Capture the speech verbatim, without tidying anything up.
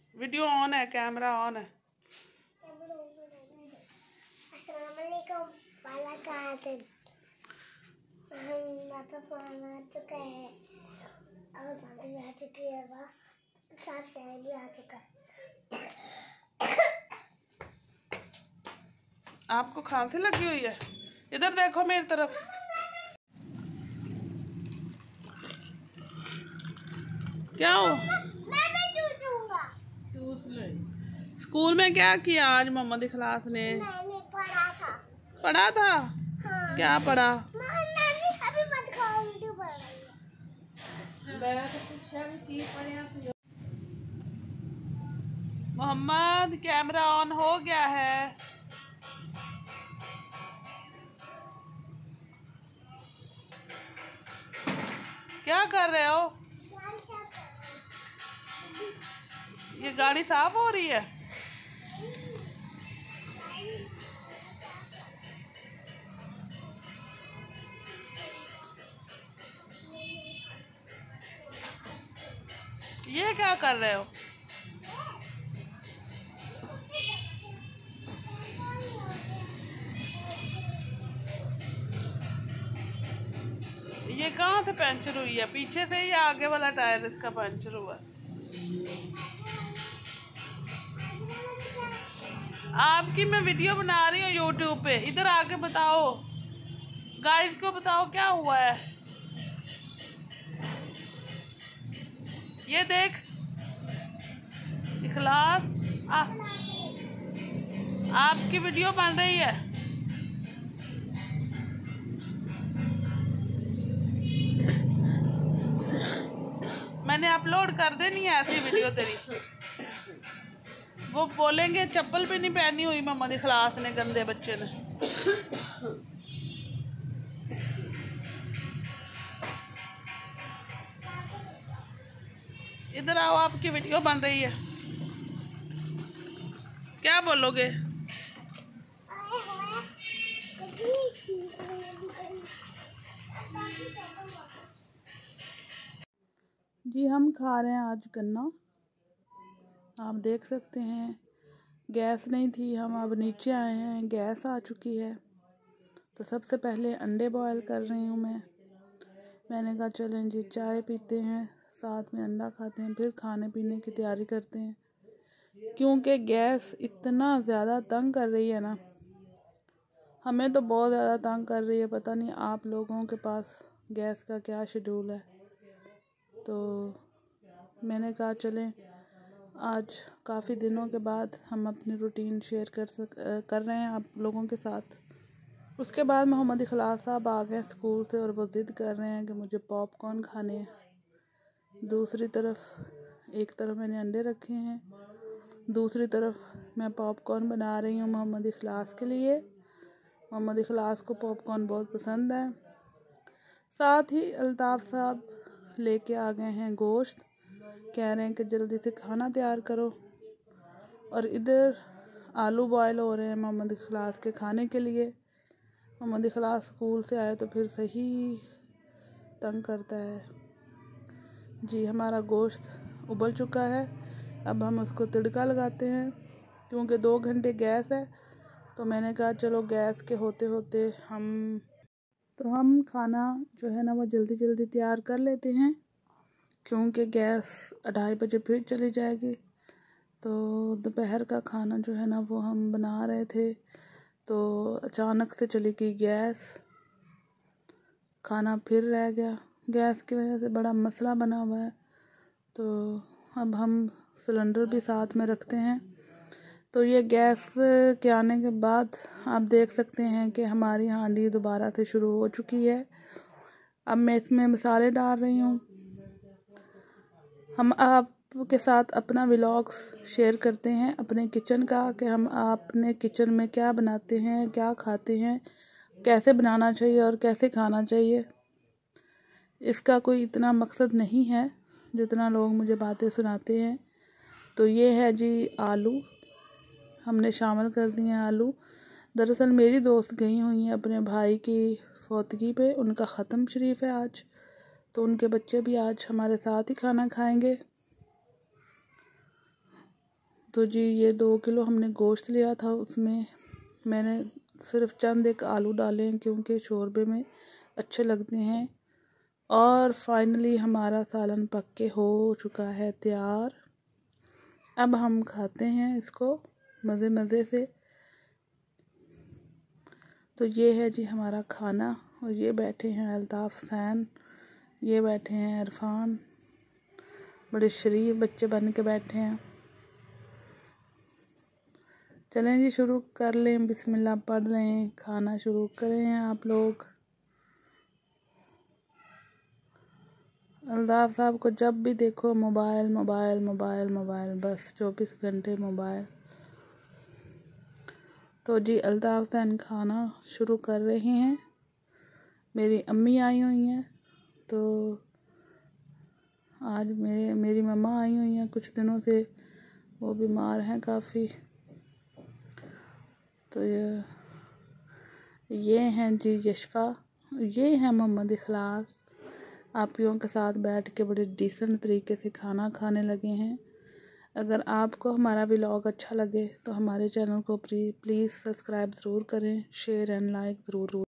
Video on है, camera on है। आपको खांसी लगी हुई है? इधर देखो मेरी तरफ। क्या हो? मैं भी चूसूंगा। चूस ले। स्कूल में क्या किया आज मोहम्मद इखलास ने? मैंने पढ़ा था। पढ़ा था? हाँ। क्या पढ़ा? मैंने अभी मत खाओ, वीडियो बना रही है। मैं तो पूछा भी की पढ़ा सी। मोहम्मद कैमरा ऑन हो गया है। क्या कर रहे हो? ये गाड़ी साफ हो रही है? ये क्या कर रहे हो? ये कहाँ से पंचर हुई है? पीछे से ही आगे वाला टायर इसका पंचर हुआ। आपकी मैं वीडियो बना रही हूँ यूट्यूब पे, इधर आके बताओ, गाइस को बताओ क्या हुआ है। ये देख इखलास, आ, आपकी वीडियो बन रही है। मैंने अपलोड कर देनी है ऐसी वीडियो तेरी। वो बोलेंगे चप्पल भी नहीं पहनी हुई मोहम्मद इखलास ने, गंदे बच्चे ने। इधर आओ, आपकी वीडियो बन रही है। क्या बोलोगे? जी हम खा रहे हैं आज गन्ना। आप देख सकते हैं गैस नहीं थी, हम अब नीचे आए हैं, गैस आ चुकी है। तो सबसे पहले अंडे बॉयल कर रही हूँ मैं। मैंने कहा चलें जी चाय पीते हैं, साथ में अंडा खाते हैं, फिर खाने पीने की तैयारी करते हैं। क्योंकि गैस इतना ज़्यादा तंग कर रही है ना, हमें तो बहुत ज़्यादा तंग कर रही है। पता नहीं आप लोगों के पास गैस का क्या शेड्यूल है। तो मैंने कहा चलें आज काफ़ी दिनों के बाद हम अपनी रूटीन शेयर कर सक कर रहे हैं आप लोगों के साथ। उसके बाद मोहम्मद इखलास साहब आ गए स्कूल से और वो ज़िद कर रहे हैं कि मुझे पॉपकॉर्न खाने हैं। दूसरी तरफ एक तरफ मैंने अंडे रखे हैं, दूसरी तरफ मैं पॉपकॉर्न बना रही हूँ मोहम्मद इखलास के लिए। मोहम्मद इखलास को पॉपकॉर्न बहुत पसंद है। साथ ही अल्ताफ़ साहब लेके आ गए हैं गोश्त, कह रहे हैं कि जल्दी से खाना तैयार करो। और इधर आलू बॉयल हो रहे हैं मोहम्मद इखलास के खाने के लिए। मोहम्मद इखलास स्कूल से आए तो फिर सही तंग करता है जी। हमारा गोश्त उबल चुका है, अब हम उसको तड़का लगाते हैं। क्योंकि दो घंटे गैस है तो मैंने कहा चलो गैस के होते होते हम तो हम खाना जो है ना वो जल्दी जल्दी तैयार कर लेते हैं, क्योंकि गैस ढाई बजे फिर चली जाएगी। तो दोपहर का खाना जो है ना वो हम बना रहे थे, तो अचानक से चली गई गैस, खाना फिर रह गया। गैस की वजह से बड़ा मसला बना हुआ है। तो अब हम सिलेंडर भी साथ में रखते हैं। तो ये गैस के आने के बाद आप देख सकते हैं कि हमारी हांडी दोबारा से शुरू हो चुकी है। अब मैं इसमें मसाले डाल रही हूँ। हम आपके साथ अपना व्लॉग्स शेयर करते हैं अपने किचन का, कि हम अपने किचन में क्या बनाते हैं, क्या खाते हैं, कैसे बनाना चाहिए और कैसे खाना चाहिए। इसका कोई इतना मकसद नहीं है जितना लोग मुझे बातें सुनाते हैं। तो ये है जी आलू, हमने शामिल कर दिए हैं आलू। दरअसल मेरी दोस्त गई हुई हैं अपने भाई की फौतगी पे, उनका ख़त्म शरीफ है आज, तो उनके बच्चे भी आज हमारे साथ ही खाना खाएंगे। तो जी ये दो किलो हमने गोश्त लिया था, उसमें मैंने सिर्फ चंद एक आलू डाले हैं क्योंकि शोरबे में अच्छे लगते हैं। और फाइनली हमारा सालन पक के हो चुका है तैयार। अब हम खाते हैं इसको मज़े मज़े से। तो ये है जी हमारा खाना, और ये बैठे हैं अल्ताफ़ हुसैन, ये बैठे हैं इरफान, बड़े शरीफ बच्चे बन के बैठे हैं। चलें जी शुरू कर लें, बिस्मिल्लाह पढ़ लें, खाना शुरू करें आप लोग। अल्ताफ़ साहब को जब भी देखो मोबाइल मोबाइल मोबाइल मोबाइल, बस चौबीस घंटे मोबाइल। तो जी अल्ताफ़ हुसैन खाना शुरू कर रहे हैं। मेरी अम्मी आई हुई हैं, तो आज मेरे मेरी मम्मा आई हुई हैं कुछ दिनों से, वो बीमार हैं काफ़ी। तो ये ये हैं जी यशफ़ा, ये हैं मोहम्मद इखलास, आप लोगों के साथ बैठ के बड़े डिसेंट तरीके से खाना खाने लगे हैं। अगर आपको हमारा व्लॉग अच्छा लगे तो हमारे चैनल को प्लीज़ सब्सक्राइब ज़रूर करें, शेयर एंड लाइक ज़रूर